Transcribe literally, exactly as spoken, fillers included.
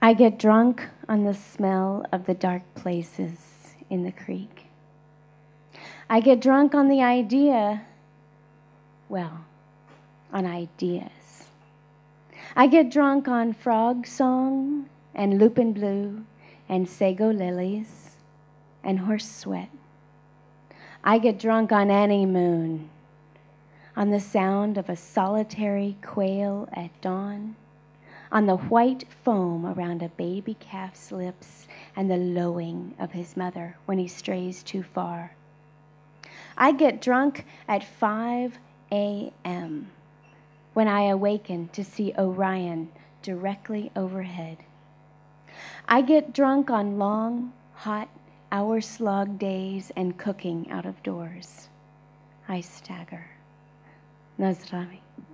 I get drunk on the smell of the dark places in the creek. I get drunk on the idea, well, on ideas. I get drunk on frog song and lupin blue and sago lilies and horse sweat. I get drunk on any moon, on the sound of a solitary quail at dawn, on the white foam around a baby calf's lips and the lowing of his mother when he strays too far. I get drunk at five a.m. when I awaken to see Orion directly overhead. I get drunk on long, hot, hour-slog days and cooking out of doors. I stagger. Nazrami.